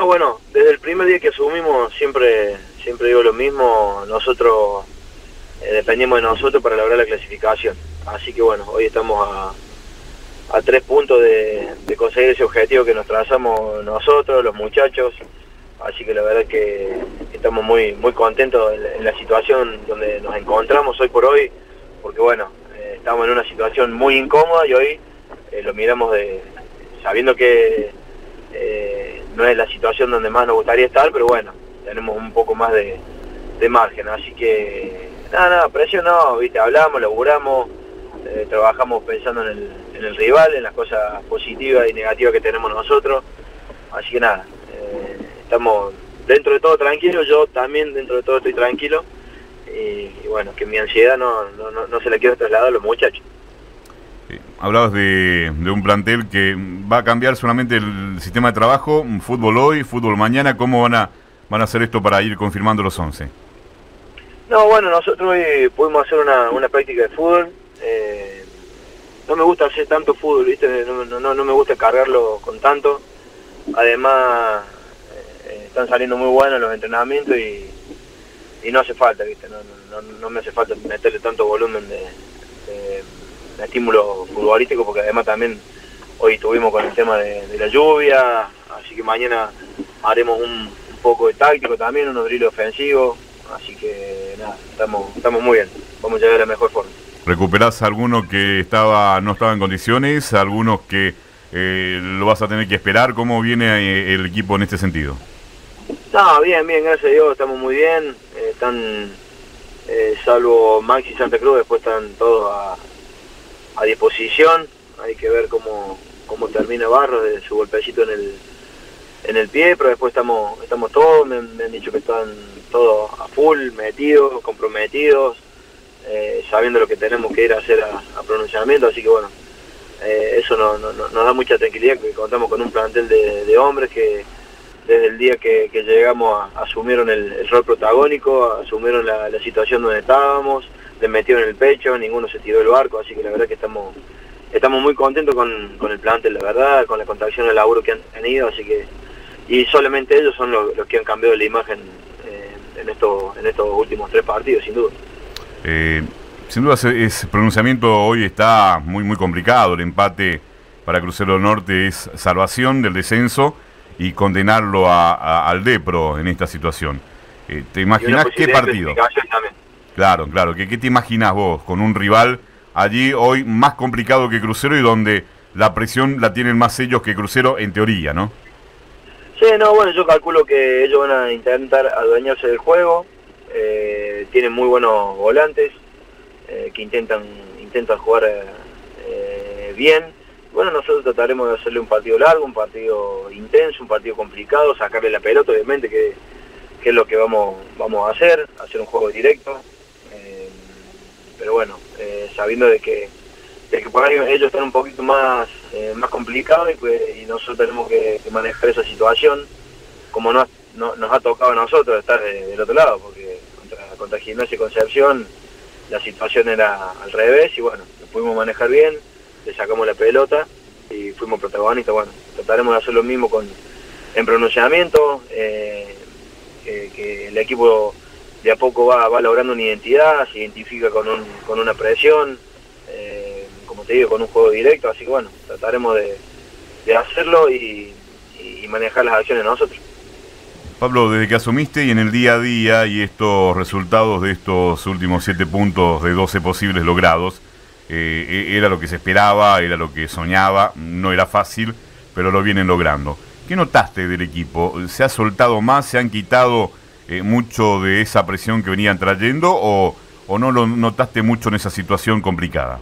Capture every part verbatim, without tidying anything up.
No, bueno, desde el primer día que asumimos siempre siempre digo lo mismo, nosotros eh, dependemos de nosotros para lograr la clasificación. Así que bueno, hoy estamos a, a tres puntos de, de conseguir ese objetivo que nos trazamos nosotros, los muchachos. Así que la verdad que estamos muy muy contentos en, en la situación donde nos encontramos hoy por hoy, porque bueno, eh, estamos en una situación muy incómoda y hoy eh, lo miramos de sabiendo que eh, no es la situación donde más nos gustaría estar, pero bueno, tenemos un poco más de, de margen, así que nada, nada, presión no, viste, hablamos, laburamos, eh, trabajamos pensando en el, en el rival, en las cosas positivas y negativas que tenemos nosotros, así que nada, eh, estamos dentro de todo tranquilos, yo también dentro de todo estoy tranquilo, y, y bueno, que mi ansiedad no, no, no, no se la quiero trasladar a los muchachos. Hablabas de, de un plantel que va a cambiar solamente el sistema de trabajo, fútbol hoy, fútbol mañana. ¿Cómo van a van a hacer esto para ir confirmando los once? No, bueno, nosotros hoy pudimos hacer una, una práctica de fútbol. Eh, no me gusta hacer tanto fútbol, ¿viste? No, no, no me gusta cargarlo con tanto. Además, eh, están saliendo muy buenos los entrenamientos y, y no hace falta, ¿viste? No, no, no me hace falta meterle tanto volumen de... de estímulo futbolístico, porque además también hoy estuvimos con el tema de, de la lluvia, así que mañana haremos un, un poco de táctico también, unos drills ofensivos, así que nada, estamos, estamos muy bien, vamos a llegar a la mejor forma. ¿Recuperás alguno que estaba no estaba en condiciones, algunos que eh, lo vas a tener que esperar? ¿Cómo viene eh, el equipo en este sentido? No, bien, bien, gracias a Dios, estamos muy bien, eh, están, eh, salvo Maxi y Santa Cruz, después están todos a a disposición. Hay que ver cómo, cómo termina Barros de su golpecito en el en el pie, pero después estamos estamos todos, me, me han dicho que están todos a full, metidos, comprometidos, eh, sabiendo lo que tenemos que ir a hacer a, a pronunciamiento, así que bueno, eh, eso no, no, no, nos da mucha tranquilidad, que contamos con un plantel de, de hombres que desde el día que, que llegamos a, asumieron el, el rol protagónico, asumieron la, la situación donde estábamos, les metieron en el pecho, ninguno se tiró del barco, así que la verdad que estamos estamos muy contentos con, con el plantel, la verdad, con la contracción de laburo que han tenido, así que y solamente ellos son los, los que han cambiado la imagen eh, en estos en estos últimos tres partidos, sin duda. Eh, sin duda ese pronunciamiento hoy está muy muy complicado. El empate para Crucero Norte es salvación del descenso y condenarlo a, a, al Depro en esta situación. Eh, ¿Te imaginas qué partido? Claro, claro. ¿Qué, ¿Qué te imaginas vos con un rival allí hoy más complicado que Crucero y donde la presión la tienen más ellos que Crucero en teoría, ¿no? Sí, no, bueno, yo calculo que ellos van a intentar adueñarse del juego. Eh, tienen muy buenos volantes eh, que intentan intentan jugar eh, bien. Bueno, nosotros trataremos de hacerle un partido largo, un partido intenso, un partido complicado, sacarle la pelota, obviamente, que, que es lo que vamos vamos a hacer, hacer un juego directo. Pero bueno, eh, sabiendo de que, de que por ahí ellos están un poquito más eh, más complicados y, pues, y nosotros tenemos que, que manejar esa situación como no, no, nos ha tocado a nosotros estar de, del otro lado, porque contra, contra Gimnasia y Concepción la situación era al revés y bueno, lo pudimos manejar bien, le sacamos la pelota y fuimos protagonistas. Bueno, trataremos de hacer lo mismo con en pronunciamiento, eh, que, que el equipo de a poco va, va logrando una identidad, se identifica con, un, con una presión, eh, como te digo, con un juego directo, así que bueno, trataremos de, de hacerlo y, y manejar las acciones nosotros. Pablo, desde que asumiste y en el día a día y estos resultados de estos últimos siete puntos de doce posibles logrados, eh, era lo que se esperaba, era lo que soñaba, no era fácil, pero lo vienen logrando. ¿Qué notaste del equipo? ¿Se ha soltado más, se han quitado Eh, mucho de esa presión que venían trayendo o, o no lo notaste mucho en esa situación complicada?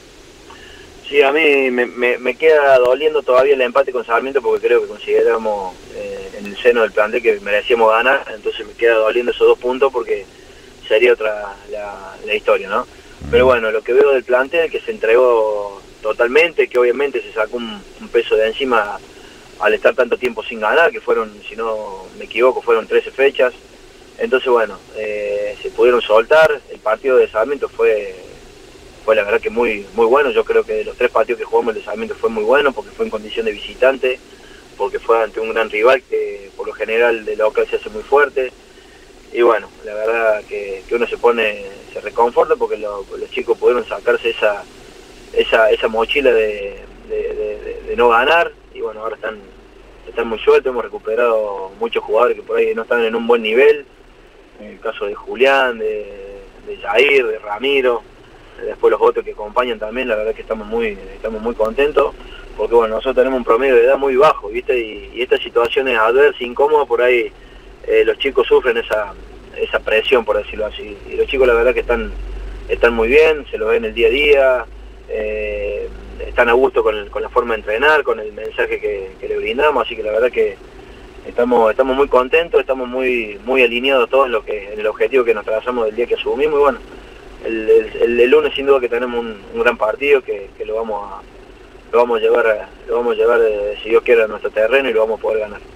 Sí, a mí me, me, me queda doliendo todavía el empate con Sarmiento porque creo que consideramos eh, en el seno del plantel que merecíamos ganar, entonces me queda doliendo esos dos puntos porque sería otra la, la historia, ¿no? Mm. Pero bueno, lo que veo del plantel que se entregó totalmente, que obviamente se sacó un, un peso de encima al estar tanto tiempo sin ganar, que fueron, si no me equivoco, fueron trece fechas. Entonces, bueno, eh, se pudieron soltar. El partido de Sarmiento fue fue la verdad que muy muy bueno. Yo creo que de los tres partidos que jugamos el de Sarmiento fue muy bueno porque fue en condición de visitante, porque fue ante un gran rival que por lo general de local se hace muy fuerte. Y bueno, la verdad que, que uno se pone, se reconforta porque lo, los chicos pudieron sacarse esa esa, esa mochila de, de, de, de no ganar, y bueno, ahora están, están muy sueltos. Hemos recuperado muchos jugadores que por ahí no están en un buen nivel, en el caso de Julián, de, de Jair, de Ramiro, después los otros que acompañan también. La verdad que estamos muy, estamos muy contentos, porque bueno, nosotros tenemos un promedio de edad muy bajo, ¿viste? Y, y estas situaciones adversas, incómodas, por ahí eh, los chicos sufren esa, esa presión, por decirlo así. Y los chicos la verdad que están, están muy bien, se lo ven el día a día, eh, están a gusto con, el, con la forma de entrenar, con el mensaje que, que le brindamos, así que la verdad que estamos, estamos muy contentos, estamos muy, muy alineados todos en, lo que, en el objetivo que nos trazamos del día que asumimos. Y bueno, el, el, el lunes sin duda que tenemos un, un gran partido que, que lo vamos a lo vamos a llevar, lo vamos a llevar eh, si Dios quiere, a nuestro terreno, y lo vamos a poder ganar.